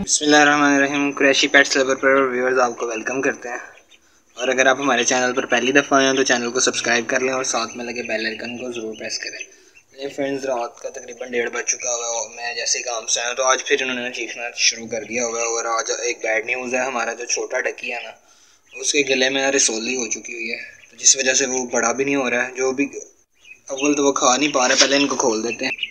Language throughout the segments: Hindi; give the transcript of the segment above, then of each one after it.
बिस्मिल्लाहिर्रहमानिर्रहीम। कुरैशी पेट्स लवर पर व्यूअर्स आपको वेलकम करते हैं। और अगर आप हमारे चैनल पर पहली दफ़ा आए हैं तो चैनल को सब्सक्राइब कर लें और साथ में लगे बेल आइकन को ज़रूर प्रेस करें। ये फ्रेंड्स, रात का तकरीबन 1:30 बज चुका हुआ है और मैं जैसे काम से आया तो आज फिर इन्होंने चीखना शुरू कर दिया हुआ है। और आज एक बैड न्यूज़ है, हमारा जो छोटा डकी है ना, उसके गले में रिसोली हो चुकी हुई है, तो जिस वजह से वो बड़ा भी नहीं हो रहा है। जो भी अव्वल तो वो खा नहीं पा रहे, पहले इनको खोल देते हैं।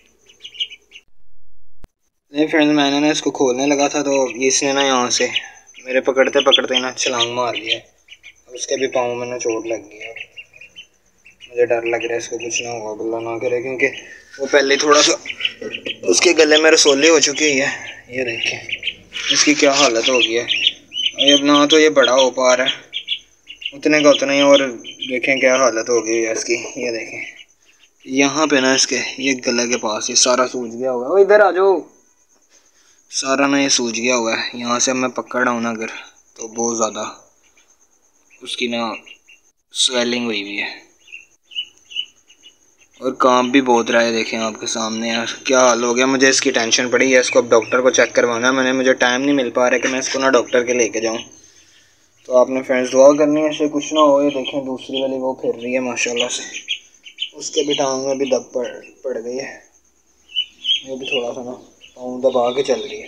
नहीं फ्रेंड्स, मैंने ना इसको खोलने लगा था तो इसने ना यहाँ से मेरे पकड़ते पकड़ते ना छलांग मार दिया। उसके भी पाँव में ना चोट लग गई है। मुझे डर लग रहा है इसको कुछ ना हुआ, अल्लाह ना करे, क्योंकि वो पहले थोड़ा सा उसके गले में रसोली हो चुकी है। ये देखें इसकी क्या हालत हो गई है। अब ना तो ये बड़ा हो पा रहा है उतने का उतना ही, और देखें क्या हालत हो गई है इसकी। ये देखें यहाँ पे ना इसके ये गले के पास ये सारा सूज गया हुआ है। वो इधर आ जाओ, सारा ना ये सूज गया हुआ है। यहाँ से मैं पकड़ रहा हूँ ना अगर, तो बहुत ज़्यादा उसकी ना स्वेलिंग हुई हुई है और कांप भी बहुत रहा है। देखें आपके सामने यार क्या हाल हो गया। मुझे इसकी टेंशन पड़ी है, इसको अब डॉक्टर को चेक करवाना है। मुझे टाइम नहीं मिल पा रहा है कि मैं इसको ना डॉक्टर के लेके जाऊँ। तो आपने फ्रेंड्स दुआ करनी है इससे कुछ ना हो। ये देखें दूसरी वाली वो फिर रही है माशाल्लाह से, उसके भी टांग में भी दब पड़ गई है। ये भी थोड़ा सा ना पाँव दबा के चल रही है।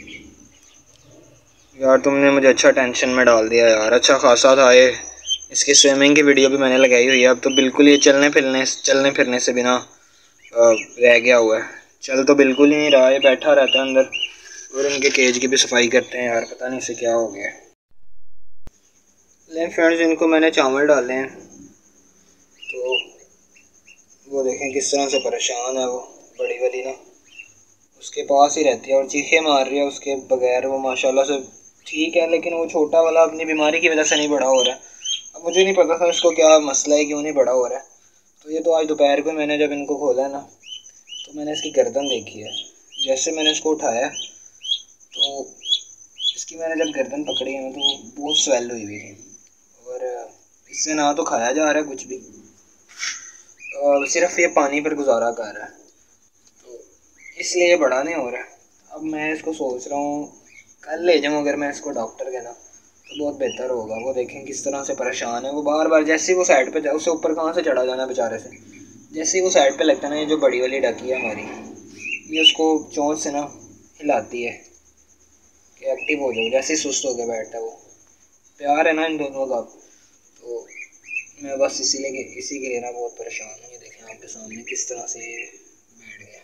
यार तुमने मुझे अच्छा टेंशन में डाल दिया यार। अच्छा खासा था ये, इसकी स्विमिंग की वीडियो भी मैंने लगाई हुई है। अब तो बिल्कुल ये चलने फिरने से बिना रह गया हुआ है। चल तो बिल्कुल ही नहीं रहा, ये बैठा रहता है अंदर। और इनके केज की भी सफाई करते हैं यार, पता नहीं इसे क्या हो गया। लेकिन फ्रेंड्स इनको मैंने चावल डाले हैं तो वो देखें किस तरह से परेशान है। वो बड़ी वाली ना उसके पास ही रहती है और चीखे मार रही है उसके बगैर। वो माशाल्लाह से ठीक है, लेकिन वो छोटा वाला अपनी बीमारी की वजह से नहीं बड़ा हो रहा है। अब मुझे नहीं पता था इसको क्या मसला है, क्यों नहीं बड़ा हो रहा है। तो ये तो आज दोपहर को मैंने जब इनको खोला ना तो मैंने इसकी गर्दन देखी है। जैसे मैंने इसको उठाया तो इसकी मैंने जब गर्दन पकड़ी है तो बहुत स्वेल हुई हुई थी। और इससे ना तो खाया जा रहा है कुछ भी, और सिर्फ ये पानी पर गुजारा कर रहा है, तो इसलिए बड़ा नहीं हो रहा है। अब मैं इसको सोच रहा हूँ कल ले जाऊँ अगर मैं इसको डॉक्टर के ना, तो बहुत बेहतर होगा। वो देखें किस तरह से परेशान है। वो बार बार जैसे ही वो साइड पे जाए, उससे ऊपर कहाँ से चढ़ा जाना बेचारे से। जैसे ही वो साइड पे लगता है ना, ये जो बड़ी वाली डकी है हमारी, ये उसको चोंच से ना हिलाती है कि एक्टिव हो जाओ। जैसे ही सुस्त हो गया बैठता है वो। प्यार है ना इन दोनों का। तो मैं बस इसी के लिए ना बहुत परेशान हूँ। ये देखें आपके सामने किस तरह से बैठ गया।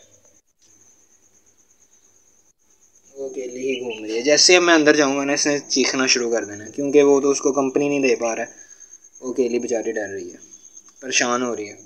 वो अकेली ही घूम रही है। जैसे अब मैं अंदर जाऊँगा ना, इसने चीखना शुरू कर देना, क्योंकि वो तो उसको कंपनी नहीं दे पा रहा है। वो अकेली बेचारी डर रही है, परेशान हो रही है।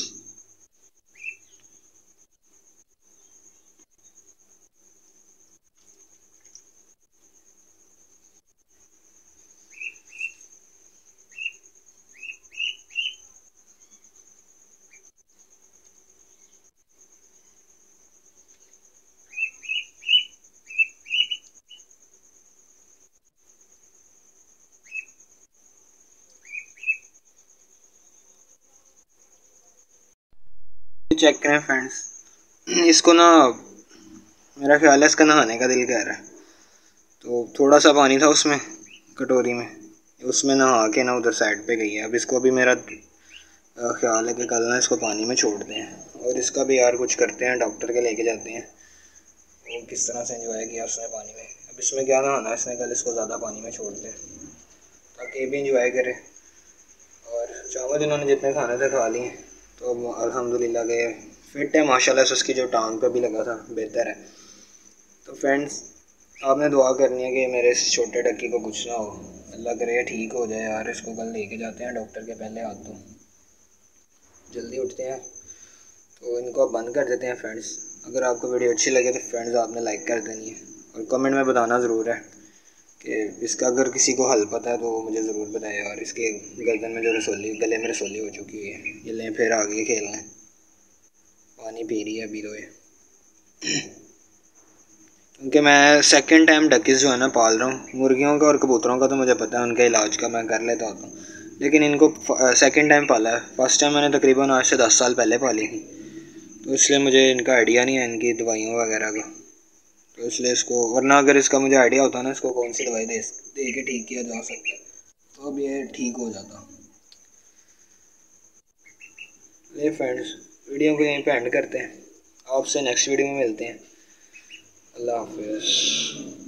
चेक करें फ्रेंड्स, इसको ना मेरा ख्याल है इसका नहाने का दिल कर रहा है। तो थोड़ा सा पानी था उसमें कटोरी में, उसमें नहा के ना उधर साइड पे गई है। अब इसको भी मेरा ख्याल है कि कल ना इसको पानी में छोड़ दें और इसका भी यार कुछ करते हैं, डॉक्टर के लेके जाते हैं। वो किस तरह से एंजॉय किया उसने पानी में। अब इसमें क्या नहाना है, इसने कल इसको ज़्यादा पानी में छोड़ दें ताकि ये भी इंजॉय करे। और चावल इन्होंने जितने खाने थे खा लिए, तो अल्हम्दुलिल्लाह के फिट है माशाल्लाह से। उसकी जो टांग पे भी लगा था बेहतर है। तो फ्रेंड्स आपने दुआ करनी है कि मेरे इस छोटे डक्की को कुछ ना हो, अल्लाह करे ठीक हो जाए यार। इसको कल लेके जाते हैं डॉक्टर के, पहले हाथ तो जल्दी उठते हैं। तो इनको अब बंद कर देते हैं फ्रेंड्स। अगर आपको वीडियो अच्छी लगे तो फ्रेंड्स आपने लाइक कर देनी है और कमेंट में बताना ज़रूर है कि इसका अगर किसी को हल पता है तो वो मुझे ज़रूर बताए। और इसके गर्दन में जो गले में रसोली हो चुकी है, ये लें फिर आगे खेलना है। पानी पी रही है अभी तो ये, क्योंकि मैं सेकंड टाइम डकीज़ जो है ना पाल रहा हूँ। मुर्गियों का और कबूतरों का तो मुझे पता है, उनके इलाज का मैं कर लेता होता हूँ, लेकिन इनको सेकंड टाइम पाला है। फर्स्ट टाइम मैंने तकरीबन आज से 10 साल पहले पाली थी, तो इसलिए मुझे इनका आइडिया नहीं है इनकी दवाइयों वगैरह का। तो इसलिए इसको, वरना अगर इसका मुझे आइडिया होता ना इसको कौन सी दवाई दे के ठीक किया जा सकता है तो अब ये ठीक हो जाता। ये फ्रेंड्स, वीडियो को यहीं पे एंड करते हैं, आपसे नेक्स्ट वीडियो में मिलते हैं। अल्लाह हाफिज़।